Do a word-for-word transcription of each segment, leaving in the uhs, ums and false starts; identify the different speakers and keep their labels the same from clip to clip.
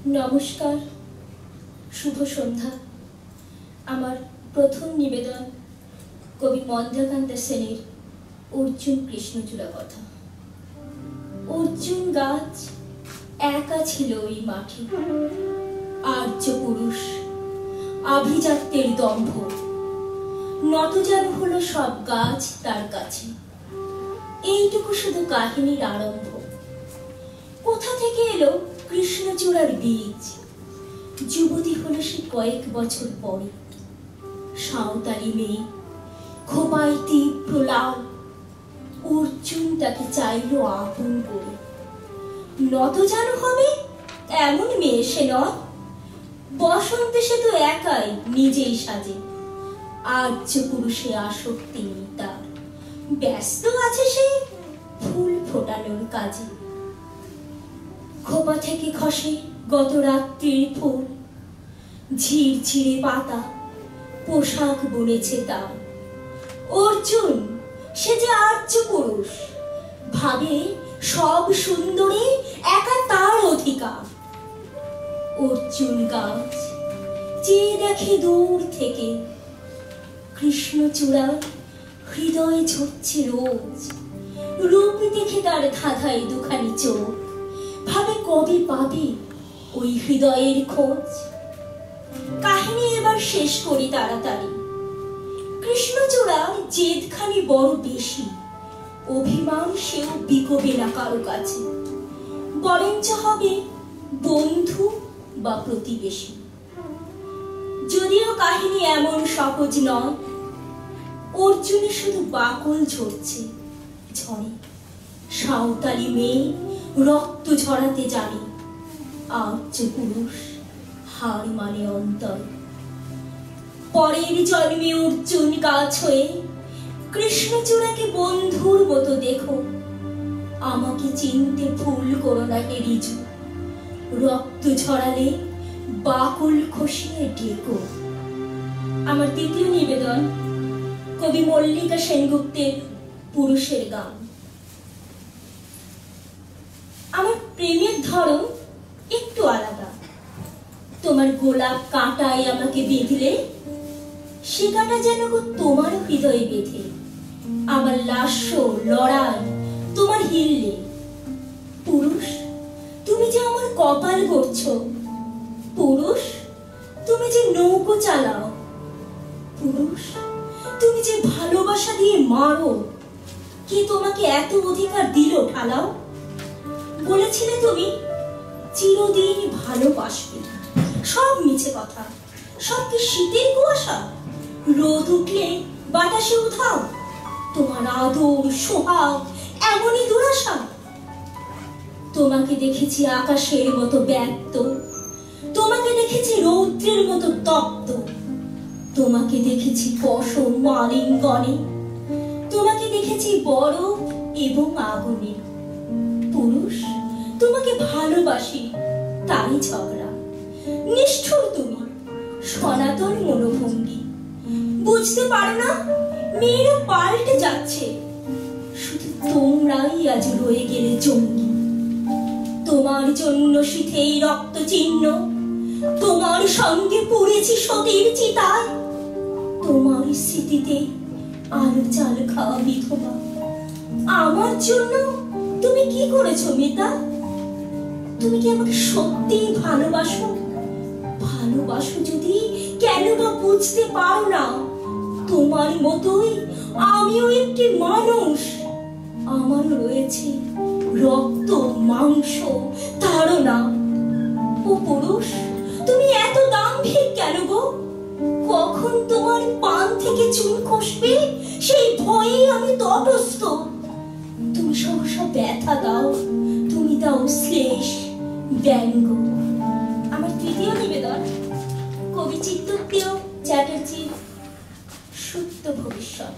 Speaker 1: নমস্কার, শুভ সন্ধ্যা। আমার প্রথম নিবেদন কবি মন্দাকান্ত সেনের অর্জুন কৃষ্ণচূড়া কথা। অর্জুন গাছ একা ছিল ওই মাঠে, আর্য পুরুষ আভিজাত্যের দম্ভ, নতজানু হলো সব গাছ তার কাছে। এইটুকু শুধু কাহিনীর আরম্ভ। কোথা থেকে এলো কৃষ্ণচূড়ার বীজ? যুবতী হলো সে কয়েক বছর পরে। সাঁওতালি মেয়ে, খোপায় তীব্র লাল। অর্জুন তাকে চাইল আপন করে। নতজানু হবে এমন মেয়ে সে নয়। বসন্তে সে তো একাই নিজেই সাজে। আর্য পুরুষে আসক্তি নেই তার, ব্যস্ত আছে সে ফুল ফোটানোর কাজে। খোপা থেকে খসে গত রাত্রির ফুল, ঝিরঝিরে পাতা পোশাক বুনেছে তার। অর্জুন সে যে আর্য পুরুষ, ভাবে সব সুন্দরী একা তার অধিকার। অর্জুন গাছ চেয়ে দেখে দূর থেকে, কৃষ্ণচূড়ার হৃদয় ঝরছে রোজ। রূপ দেখে তার ধাঁধায় দুখানি চোখ, ভাবে কবে পাবে ওই হৃদয়ের খোঁজ। কাহিনী এবার শেষ করি তাড়াতাড়ি। কৃষ্ণচূড়ার জেদখানি বড় বেশি, অভিমান সেও বিকবে না কারো কাছে, বরঞ্চ হবে বন্ধু বা প্রতিবেশী। যদিও কাহিনী এমন সহজ নয়, অর্জুনে শুধু বাকল ঝরছে ঝরে। সাঁওতালি মেয়ে রক্ত ঝরাতে জানে, আর্য পুরুষ হার মানে অন্তর। পরের জন্মে অর্জুন গাছ হয়ে কৃষ্ণচূড়াকে বন্ধুর মতো দেখো। আমাকে চিনতে ভুল করো না হে রিজু, রক্ত ঝরালে বাকল খসিয়ে ডেকো। আমার দ্বিতীয় নিবেদন কবি মল্লিকা সেনগুপ্তের পুরুষের গান। আমার প্রেমের ধরন একটু আলাদা। তোমার গোলাপ কাঁটায় আমাকে বেঁধলে, সে কাঁটা যেন তোমার হৃদয়ে বেঁধে। আমার লাস্য লড়াই তোমার হিললে। পুরুষ তুমি যে আমার কপাল গড়ছো, পুরুষ তুমি যে নৌকো চালাও, পুরুষ তুমি যে ভালোবাসা দিয়ে মারো। কি তোমাকে এত অধিকার দিল ঠালাও? বলেছিলে তুমি চিরদিন ভালোবাসবে, সব মিছে কথা, সব কি শীতের কুয়াশা? রোদ উঠলে বাতাসে উঠাও, তোমার আদর সোহাগ এমনই দুরাশা। তোমাকে দেখেছি আকাশের মতো ব্যক্ত, তোমাকে দেখেছি রৌদ্রের মতো তপ্ত, তোমাকে দেখেছি পশম আলিঙ্গনে, তোমাকে দেখেছি বরফ এবং আগুনে। পুরুষ তোমাকে ভালোবাসি তাই ঝগড়া। নিষ্ঠুর তুমি, সনাতন মনোভঙ্গি। বুঝতে পারো না মেয়েরা পাল্টে যাচ্ছে, শুধু তোমরাই আজ রয়ে গেলে জঙ্গি। তোমার জন্য শীতেই রক্ত চিহ্ন, তোমার সঙ্গে পড়েছি সতীর চিতায়। তোমার স্মৃতিতে আলো চাল খাওয়া বিধবা। আমার জন্য তুমি কি করেছো মিতা? তুমি কি আমাকে সত্যি ভালোবাসো? ভালোবাসো যদি কেন বা বুঝতে পারো না? তোমার মতোই আমিও একটি মানুষ, আমার রয়েছে রক্ত মাংস ধারণা। ও পুরুষ তুমি এত দাম্ভিক কেন গো? কখন তোমার পান থেকে চুল খসবে সেই ভয়ে আমি তটস্থ। তুমি সহসা ব্যথা দাও, তুমি দাও শ্লেষ ব্যঙ্গ। আমার তৃতীয় নিবেদন কবি চিত্তপ্রিয় চ্যাটার্জির সুপ্ত ভবিষ্যৎ।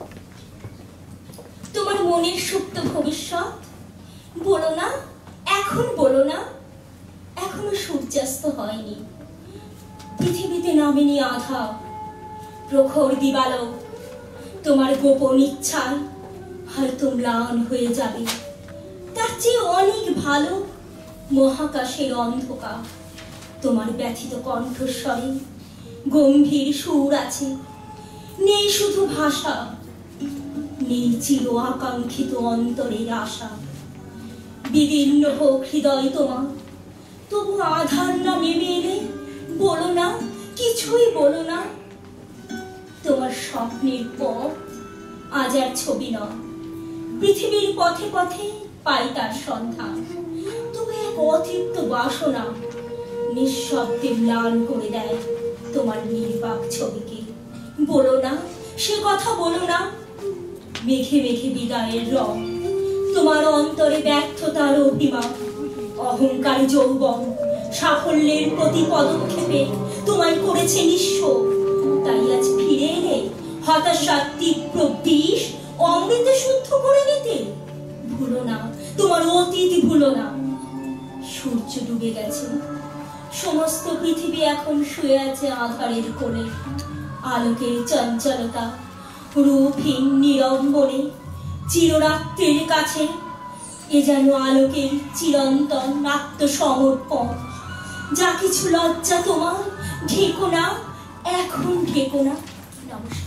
Speaker 1: তোমার মনের সুপ্ত ভবিষ্যৎ বলো না, এখন বলো না। এখনো সূর্যাস্ত হয়নি, পৃথিবীতে নামেনি আধা। প্রখর দিবালোক তোমার গোপন ইচ্ছায় হয়তো ম্লান হয়ে যাবে। তার চেয়ে অনেক ভালো মহাকাশের অন্ধকার। তোমার ব্যথিত কণ্ঠস্বরে গম্ভীর সুর আছে, নেই শুধু ভাষা, নেই চির আকাঙ্ক্ষিত অন্তরের আশা। বিদীর্ণ হোক হৃদয় তোমার, তবু আধার না নেমে এলে বলো না, কিছুই বলো না। তোমার স্বপ্নের পথ আজ আর ছবি নয়, পৃথিবীর পথে পথে পাই তার সন্ধান। তবু এক অতৃপ্ত বাসনা নিঃশব্দে ম্লান করে দেয় তোমার নির্বাক ছবিকে। বলো না, সে কথা বলো না। মেঘে মেঘে বিদায়ের রং, তোমার অন্তরে ব্যর্থতার অভিমান, অহংকার যৌবন সাফল্যের প্রতি পদক্ষেপে তোমায় করেছে নিঃস্ব। তাই আজ ফিরে এলে হতাশার তীব্র বিষ অমৃতে শুদ্ধ করে নিতে। ভুলো না তোমার অতীত, ভুলো না। সূর্য ডুবে গেছে, সমস্ত পৃথিবী এখন শুয়ে আছে আধারের কোলে। আলোকের চঞ্চলতা রূপহীন নীরব মনে চিররাত্রির কাছে, এ যেন আলোকের চিরন্তন আত্মসমর্পণ। যা কিছু লজ্জা তোমার ঢেকো না, এখন ঢেকো না। নমস্কার।